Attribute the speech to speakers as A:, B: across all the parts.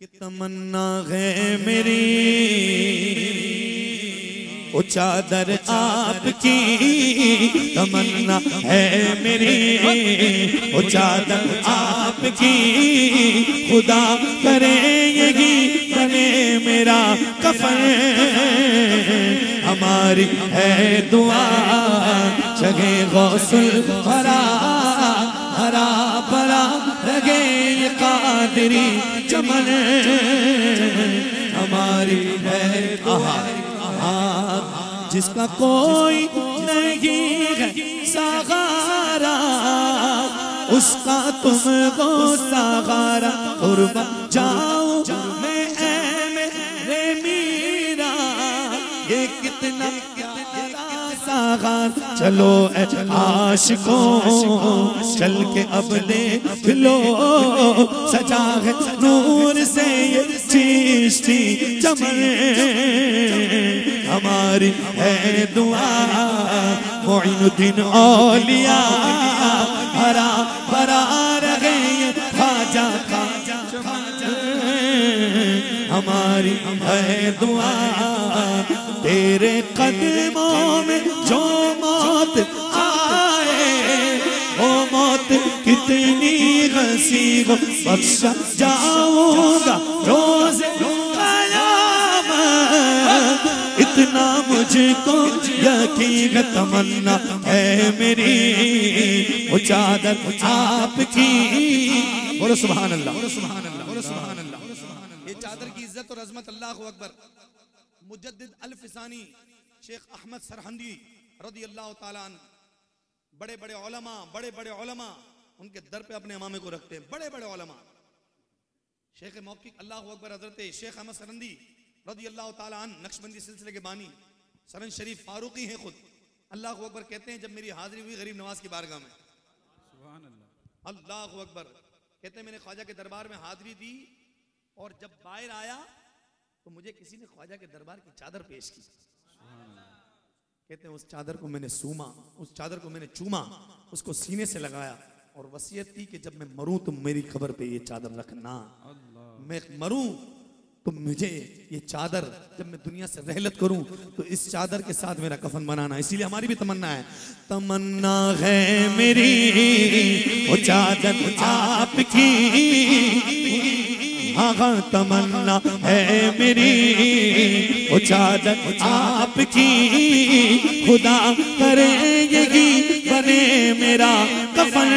A: کہ تمنا ہے میری وہ چادر آپ کی، تمنا ہے میری وہ چادر آپ کی، خدا کرے یہی بنے میرا کفن، ہماری ہے دعا شہے غوثل ورا، ہرا بھرا لگے یہ قادری چمن، ہماری ہے دعا جس کا کوئی نہیں ہے سہارا، اس کا تم کو سہارا قربا جاؤں میں اے میرے میرا، یہ کتنا ساغار، چلو اے عاشقوں چل کے اب دیکھ لو، سجا ہے نور سے یہ چشتی چمن، ہماری ہے دعا معین الدین اولیاء، ہرا بھرا رہے یہ خواجہ کا چمن، ہماری ہے دعا تیرے قدموں میں جو موت آئے، وہ موت کتنی غصیب بخشا جاؤں گا روز قیامت، اتنا مجھ کو یقین تمنا ہے میری وہ چادر آپ کی، بولو سبحان اللہ، بولو سبحان اللہ، بولو سبحان اللہ۔ یہ چادر کی عزت اور عظمت، اللہ اکبر۔ مجدد الفسانی شیخ احمد سرہندی رضی اللہ تعالیٰ عنہ، بڑے بڑے علماء ان کے در پہ اپنے امامے کو رکھتے ہیں، بڑے بڑے علماء۔ شیخ موقع اللہ اکبر حضرت شیخ احمد سرہندی رضی اللہ تعالیٰ عنہ نقشبندی سلسلے کے بانی، سرن شریف فاروقی ہیں خود، اللہ اکبر کہتے ہیں جب میری حاضری ہوئی غریب نواز کی بارگاہ میں، سبحان اللہ، اللہ اکبر کہتے ہیں میں نے خواجہ کے دربار میں حاضری دی، اور جب باہر آیا تو مجھے کسی نے خواجہ کے دربار کی چادر پیش کی، کہتے ہیں اس چادر کو میں نے سوما، اس چادر کو میں نے چوما، اس کو سینے سے لگایا اور وصیت کی کہ جب میں مروں تو میری قبر پہ یہ چادر رکھنا، میں مروں تو مجھے یہ چادر جب میں دنیا سے رحلت کروں تو اس چادر کے ساتھ میرا کفن بنانا، اسی لیے ہماری بھی تمنا ہے، تمنا ہے میری وہ چادر آپ کی، ہاں تمنا ہے میری وہ چادر آپ کی، خدا کرے یہی بنے میرا کفن،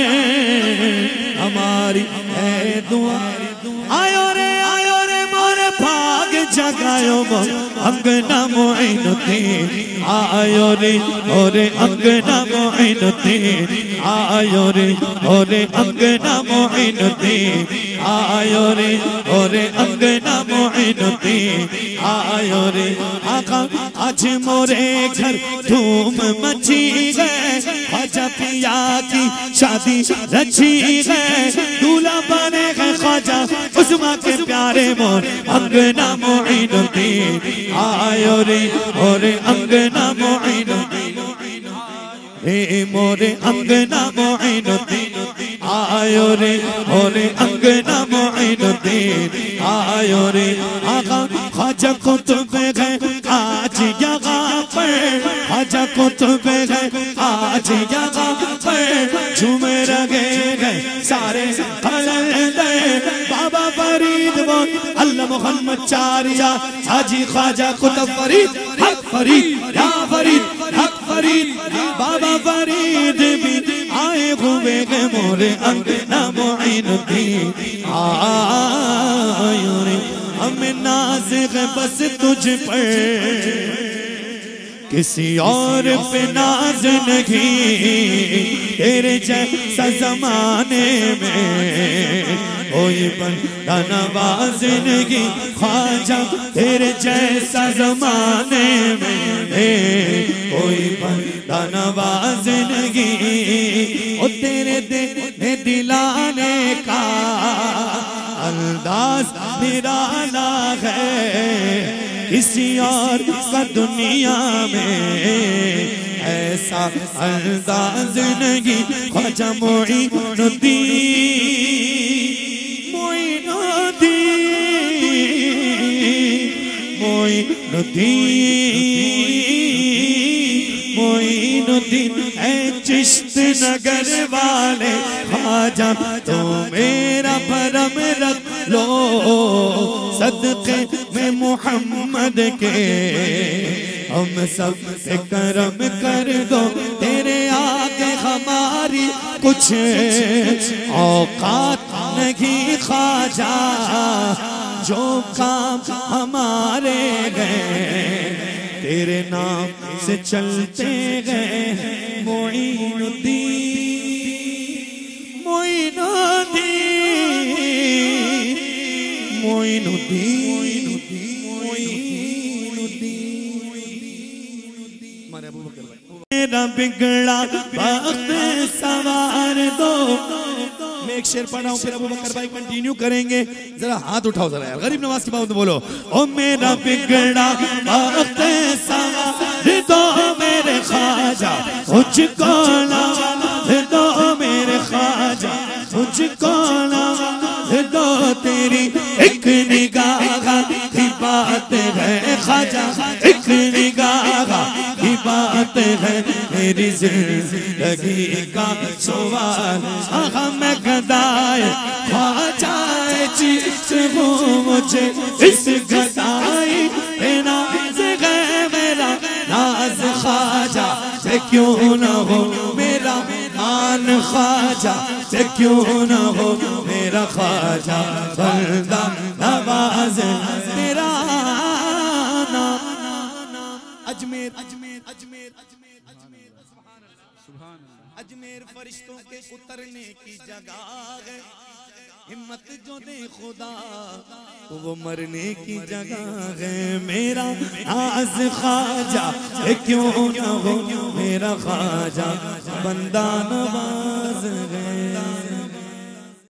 A: ہماری ہے دعا، آیو رے مور بھاگ جگایو مو انگنا معین الدین، آیو رے اور انگنا معین الدین، آیو رے اور انگنا معین الدین، آیو رے اور انگنا معین الدین، آیو رے آقا آج مورے گھر دھوم مچی گئے، خواجہ پیا کی شادی رچی گئے، دولہا بنے گئے خواجہ عظمیٰ کے پیارے مور انگنا معین الدین، آیو رے اور انگنا معین الدین، اے مور انگنا معین الدین، آیو رے اور انگنا معین الدین، آیو رے آقا خواجہ قطب گئے آج یہاں پر، خواجہ قطب گئے آج یہاں پر، جھومے رگے گئے سارے قلندے، بابا فرید بول اللہ محمد چاریا، حاجی خواجہ قطب فرید حق فرید یا فرید حق فرید، بابا فرید بھی آئے ہوئے گے مورے انگنا معین الدین، آئیو رے ہمیں ناز ہے بس تجھ پر، کسی اور پہ ناز نہیں، تیرے جیسا زمانے میں کوئی بندہ نواز نہیں، خواجہ تیرے جیسا زمانے میں کوئی بندہ نواز نہیں، او تیرے دلانے کا انداز نرالا ہے، کسی اور کا دنیا میں ایسا انداز نہیں، خواجہ معین الدین، معین الدین معین الدین اے چشت نگر والے خواجہ تو میرا بھرم رکھ لو صدقے میں محمد کے ہم سب سے کرم کر دو تیرے آگے ہماری کچھ اوقات نہیں خواجہ جو کام ہمارے گئے تیرے نام سے چلتے گئے معین الدین معین الدین معین الدین میرا بگڑا وقت سوار دو میں ایک شعر پڑھا ہوں پھر ابو بکر بھائی کنٹینیو کریں گے ذرا ہاتھ اٹھاؤ ذرا غریب نواز کی بات بولو او میرا بگڑا وقت سوار دو میرے خواجہ مجھ کو نواز دو میرے خواجہ مجھ کو نواز دو تیری ایک نگاہ کی بات ہے خواجہ ایک نگاہ کی بات ہے میری زندگی کا سوال آہاں میں گدائے خواجہ چیز ہوں مجھے اس گدائی پہ ناز ہے میرا ناز خواجہ سے کیوں نہ ہو میرا مان خواجہ سے کیوں نہ ہو میرا خواجہ بندہ نواز تیرا نام اجمیر اجمیر فرشتوں کے اترنے کی جگہ ہے ہمت جو دے خدا وہ مرنے کی جگہ ہے میرا ناز خواجہ کیوں نہ ہو میرا خواجہ بندہ نواز ہے